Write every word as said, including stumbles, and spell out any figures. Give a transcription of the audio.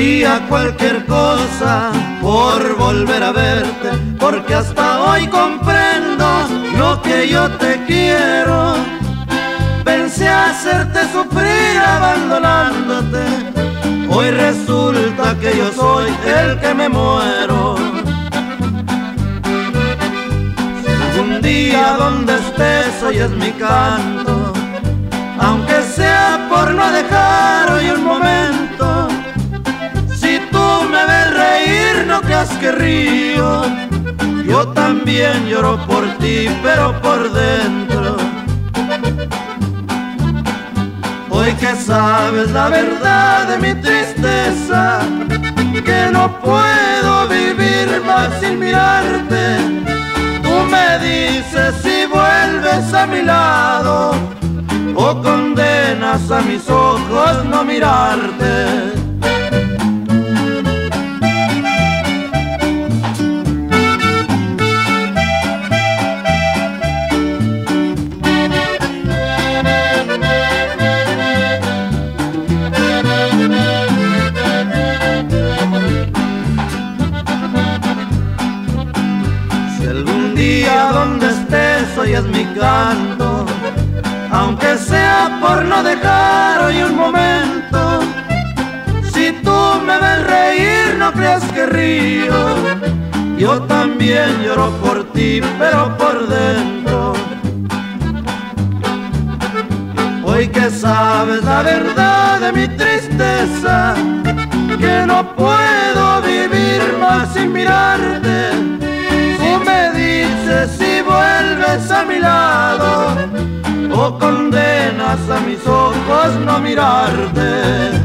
Daría cualquier cosa por volver a verte, porque hasta hoy comprendo lo que yo te quiero. Pensé hacerte sufrir abandonándote, hoy resulta que yo soy el que me muero. Si algún día donde estés oyes mi canto, aunque sea por no dejar hoy un momento, si tú me ves reír no creas que río, yo también lloro por ti pero por dentro. Hoy que sabes la verdad de mi tristeza, que no puedo vivir más sin mirarte, tú me dices si vuelves a mi lado o condenas a mis ojos no mirarte. Si algún día donde estés oyes mi canto, aunque sea por no dejar hoy un momento, si tú me ves reír no creas que río, yo también lloro por ti pero por dentro. Hoy que sabes la verdad de mi tristeza, que no puedo vivir más sin mirarte, si me dices si vuelves a mi lado o condenas a mis ojos no mirarte.